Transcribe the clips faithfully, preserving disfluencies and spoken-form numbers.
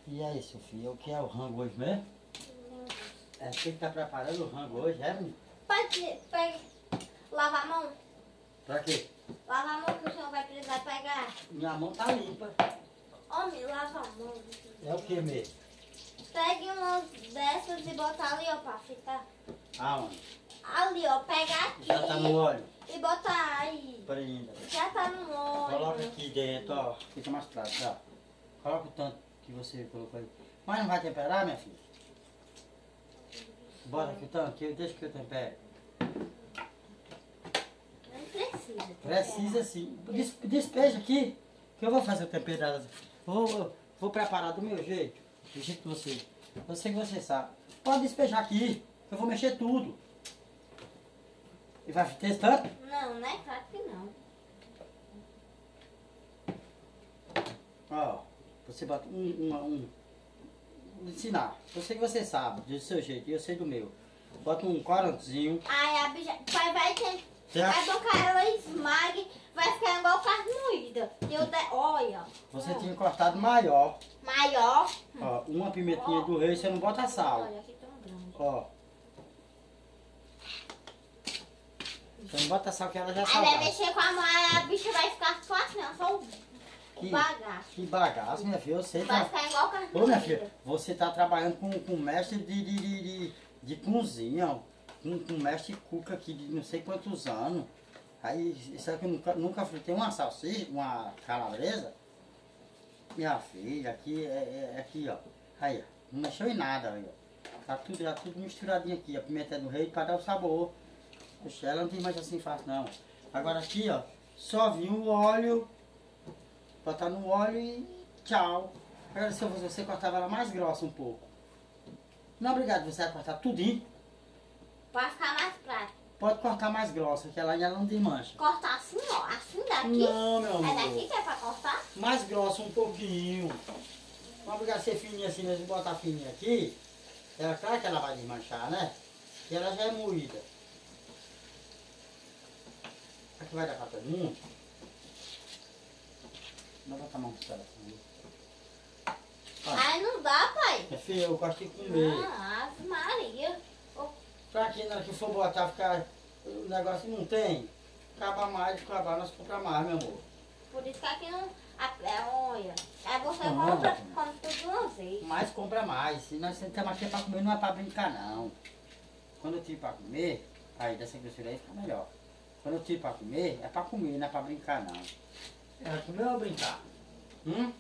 E aí, Sofia, o que é o rango hoje mesmo? É você que tá preparando o rango hoje, é, menino? Pode pegar, lavar a mão? Pra quê? Lavar a mão que o senhor vai precisar pegar. Minha mão tá limpa. Homem, lava a mão. É o que mesmo? Pegue umas dessas e bota ali, ó, pra ficar. Aonde? Ali, ó, pega aqui. Já tá no óleo? E bota aí. Prenda. Já tá no óleo. Coloca aqui dentro, ó. Fica mais prático, ó. Coloca o tanto que você colocou aí. Mas não vai temperar, minha filha? Bota aqui o tanto, que eu deixo que eu tempere. Não precisa. Precisa sim. Des, despeja aqui, que eu vou fazer o tempero delas. Vou, vou, vou preparar do meu jeito. Do jeito que você. Eu sei que você sabe. Pode despejar aqui, eu vou mexer tudo. E vai testando? Não, né? Claro que não. Ó, você bota um, um, um. Vou ensinar. Eu sei que você sabe, do seu jeito, e eu sei do meu. Bota um corantezinho. Aí a bicha. Pai vai ter. Certo? Vai botar ela esmague, vai ficar igual carne moída. E eu de... Olha. Você ó, tinha cortado maior. Maior. Ó, uma pimentinha do rei, você não bota sal. Olha, aqui tão grande. Ó. Você não bota sal que ela já Aí vai salgada. mexer com a mão, aí a bicha vai ficar só assim, ó, só o Que, bagaço. que bagaço, minha filha. Eu sei. Vai Tá... ficar igual carne Ô, minha moída. filha, você tá trabalhando com, com mestre de, de, de, de, de cozinha, ó. Com, com mestre cuca aqui de não sei quantos anos. Aí, isso aqui eu nunca, nunca fritei uma salsicha, uma calabresa. Minha filha, aqui é, é aqui, ó. Aí, ó. Não mexeu em nada, aí, ó. Tá tudo, tá tudo misturadinho aqui. A pimenta é do rei para dar o sabor. Poxa, ela não tem mais assim fácil, não. Agora aqui, ó. Só vinha o óleo. Botar no óleo e tchau. Agora se eu fosse você, cortava ela mais grossa um pouco. Não, obrigado, você vai cortar tudinho. Vai ficar mais prático. Pode cortar mais grossa, que ela já não desmancha. Cortar assim, ó. Assim daqui. Não, meu É daqui amor. que é pra cortar? Mais grossa um pouquinho. Não obrigado ser fininha assim, mas se botar fininha aqui, ela, claro que ela vai desmanchar, né? E ela já é moída. Aqui vai dar pra todo mundo. Não vou botar a mão pro céu. Aí não dá, pai. Minha filha, eu gosto de comer. Ah, Ave Maria. Pra que na hora que for botar, ficar. O negócio não tem. Acaba mais, acabar, nós compramos mais, meu amor. Por isso que aqui não. a- É, olha. Aí você Não, compra, não. compra tudo de uma vez. Mas compra mais. Se nós estamos aqui pra comer, não é pra brincar, não. Quando eu tiro pra comer, aí dessa grossura aí fica melhor. Quando eu tiro pra comer, é pra comer, não é pra brincar, não. É pra comer ou brincar? Hum?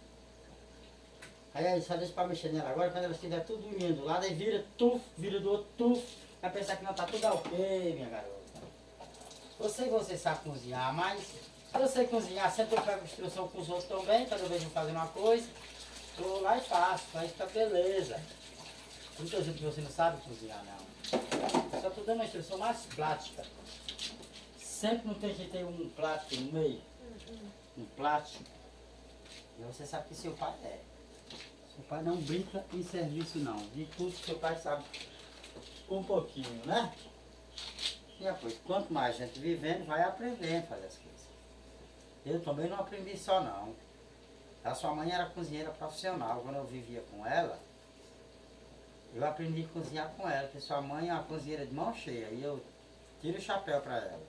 Aí, aí só deixa pra mexer nela agora, quando ela estiver tudo indo lá, daí vira tuf, vira do outro tuf. Vai pensar que não tá tudo ok, minha garota. Eu sei que você sabe cozinhar, mas se eu sei cozinhar, sempre eu pego instrução com os outros também, quando eu vejo fazer uma coisa, eu vou lá e faço, aí fica beleza. Não estou dizendo que você não sabe cozinhar, não. Só estou dando uma instrução mais prática. Sempre não tem que ter um plástico no meio. Um plástico. E você sabe que seu pai é. Seu pai não brinca em serviço, não. De tudo que seu pai sabe um pouquinho, né? E depois, quanto mais gente vivendo, vai aprendendo a fazer as coisas. Eu também não aprendi só, não. A sua mãe era cozinheira profissional. Quando eu vivia com ela, eu aprendi a cozinhar com ela, porque sua mãe é uma cozinheira de mão cheia. E eu tiro o chapéu para ela.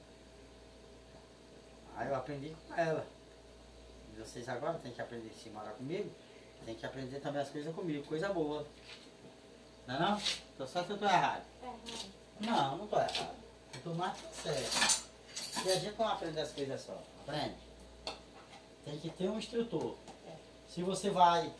Aí eu aprendi com ela. E vocês agora têm que aprender, se morar comigo, tem que aprender também as coisas comigo, coisa boa. Não é não? Tô certo ou tô errado? Não, não tô errado. Eu tô mais que certo. E a gente não aprende as coisas só. Aprende. Tem que ter um instrutor. Se você vai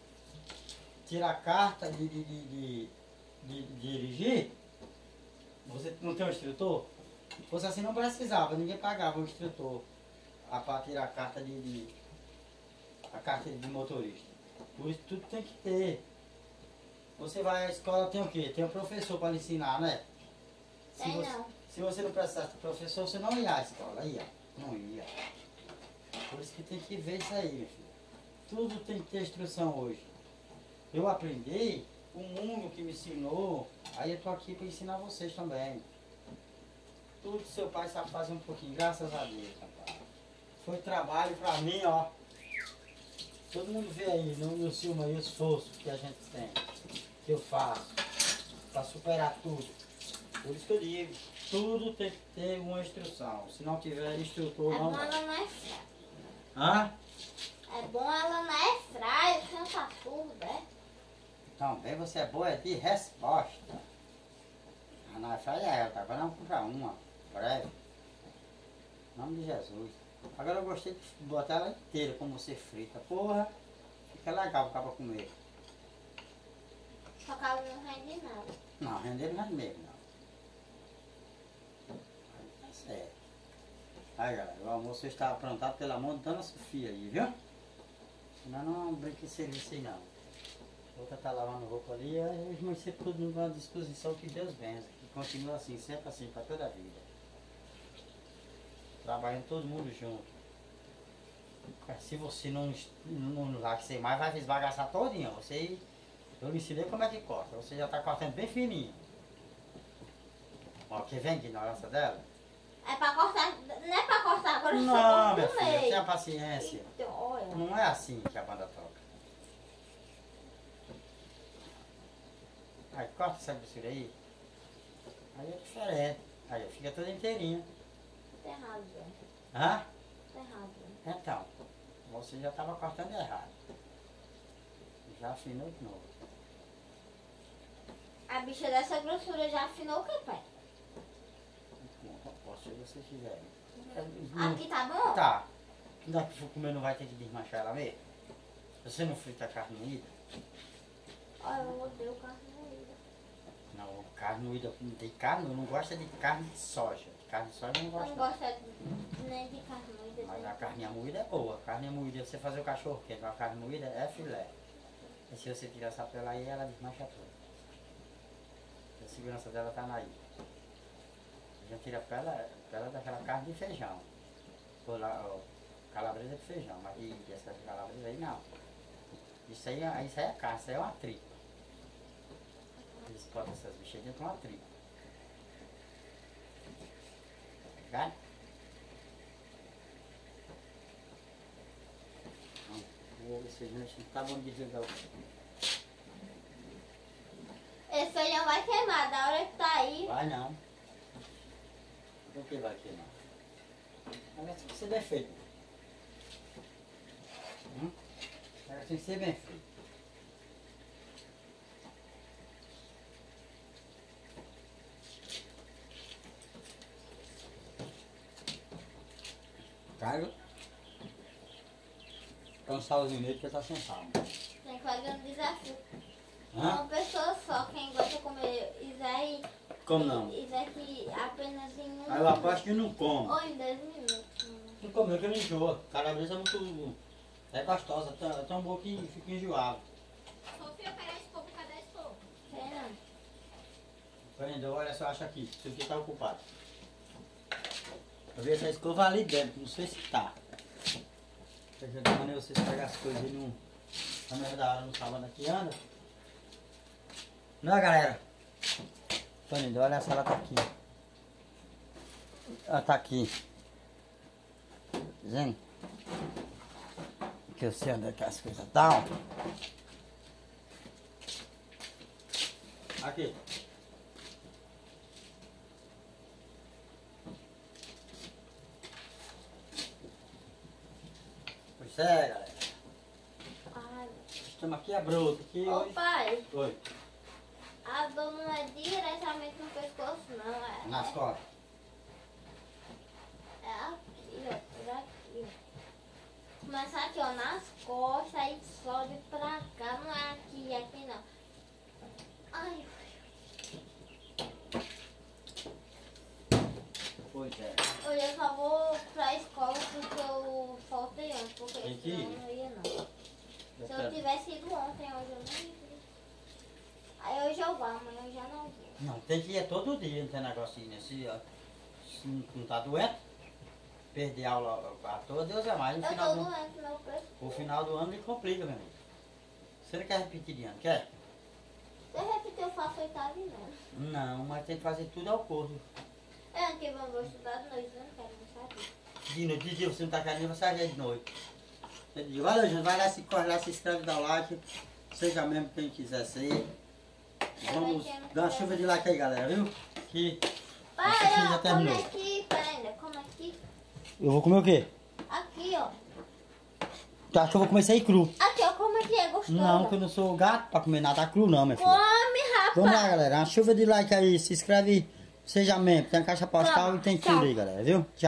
tirar carta de, de, de, de, de, de dirigir, você não tem um instrutor? Fosse assim não precisava, ninguém pagava o instrutor para tirar a carta de, de a carta de motorista. Por isso tudo tem que ter. Você vai à escola, tem o quê? Tem um professor para lhe ensinar, né? Se Tem você, não. se você não precisasse de professor, você não ia à escola, ia. Não ia. Por isso que tem que ver isso aí, meu filho. Tudo tem que ter instrução hoje. Eu aprendi, o mundo que me ensinou, aí eu tô aqui para ensinar vocês também. Tudo que seu pai sabe fazer um pouquinho, graças a Deus, rapaz. Foi trabalho pra mim, ó. Todo mundo vê aí no, no filme aí o esforço que a gente tem, que eu faço, para superar tudo. Por isso que eu digo, tudo tem que ter uma instrução. Se não tiver instrutor, É não bom vai. ela não é fraia. Hã? É bom ela não é fraia, você tá tudo, né? Também você é boa de resposta. A não é fraia é ela, tá? Agora vamos comprar uma, breve. Em nome de Jesus. Agora eu gostei de botar ela inteira, como você frita. Porra, fica legal para comer. Só que ela não rende nada. Não, render não é mesmo, não. Aí tá certo. Aí, galera, o almoço está aprontado pela mão da Dona Sofia aí, viu? Senão não brinca de serviço aí, não. A outra tá lavando roupa ali, aí os meus sempre tudo numa disposição que Deus benza. Que continua assim, sempre assim, para toda a vida. Trabalhando todo mundo junto. Se você não, não vai ser mais, vai esbagaçar todinho. Você, eu lhe ensinei como é que corta. Você já está cortando bem fininho. Ó, que vem de ignorância dela? É pra cortar, não é pra cortar, agora eu Não, só minha corto no filha, meio. tenha paciência. Então, olha. Não é assim que a banda toca. Aí corta essa grossura aí. Aí é diferente. Aí fica toda inteirinha. Tem razão, Hã? tem razão. Então, você já estava cortando errado. Já afinou de novo. A bicha dessa grossura já afinou o que, pai? Bom, posso se você quiser. Aqui tá bom? Tá. Que daqui que for comer não vai ter que desmanchar ela mesmo? Você não frita carne moída? Olha, eu odeio carne moída. Não, carne moída não tem carne, eu não gosto de carne de soja. Carne de soja eu não Eu gosto. não não. gosto de- nem de carne moída. Mas nem- a carne moída é boa. A carne moída, você fazer o cachorro quente com a carne moída é filé. E se você tirar essa pela aí, ela desmancha tudo. A segurança dela tá naí. A gente tira a pela, pela daquela carne de feijão. Por lá, ó, calabresa de feijão, mas e essa calabresa aí não. Isso aí, é- isso aí é carne, isso aí é uma tripa. Eles botam essas bichas dentro de uma tripa. Tá? Então, vou ver se feijão acho que tá bom de desligar o Esse feijão vai queimar, da hora que tá aí. Vai não. Por que vai queimar? Agora tem que ser bem feito. Hum? Agora tem que ser bem feito. Carga. Põe um salzinho nele porque tá sem sal. Tem que fazer um desafio. Hã? Uma pessoa só, quem gosta de comer isso aí. Como não? Isso aqui apenas em um. Aí eu aposto que não come. Ou em dez minutos. Não comeu que não enjoa. Calabresa é muito. É gostosa, tão, é tão boa que fica enjoado. Sofia, pega a escova, cadê a escova? Sei não. Prendeu, olha só, acha aqui. Isso aqui tá ocupado. Eu vi essa escova ali dentro, não sei se tá. Quer dizer, de maneira vocês pegam as coisas aí no. Na meia da hora no sábado aqui anda. Não é, galera? Prendeu, olha só, ela tá aqui. Ela tá aqui. Tá vendo? Que eu sei onde é que as coisas estão. Aqui. Pois é, galera. Ai. Estamos aqui a bruta. Aqui Ô hoje. pai, Oi. a dor não é diretamente no pescoço, não. É, Nas costas. é aqui, ó. Por aqui, ó. Começa aqui, ó, nas costas, aí sobe pra cá. Não é aqui, aqui não. Ai, Pois é. hoje eu só vou pra escola porque eu faltei ontem, porque Tem que senão ir. eu não ia não. Eu Se eu quero- tivesse ido ontem, hoje eu não ia. Aí hoje eu vou, amanhã eu já não vou. Não, tem que ir todo dia, não tem negocinho nesse. ó. Se não, não tá doente, perder a aula a toda, Deus é mais. No Eu final, tô do, doente, meu pescoço. o final do ano ele complica, meu amigo. Você não quer repetir de ano, quer? Se eu repetir, eu faço oitavo e nono. Não, mas tem que fazer tudo ao curso. É, ano que vem eu vou estudar de noite, eu não quero não saber. De noite, de dia você não tá querendo, você vai de noite. Valeu, gente. Vai lá, se corre lá, se inscreve, dá o like. Seja mesmo quem quiser ser. Vamos dar uma chuva de like aí, galera, viu? Que Pai, esse aqui já ó, come terminou. aqui, pera ainda, come aqui. Eu vou comer o quê? Aqui, ó. Tu acha que eu vou comer isso aí cru? Aqui, ó, come aqui, é gostoso. Não, que eu não sou gato pra comer nada cru não, minha filha. Come, rapaz. Vamos lá, galera. Uma chuva de like aí. Se inscreve, seja membro. Tem a caixa postal e tem tudo aí, galera, viu? Tchau.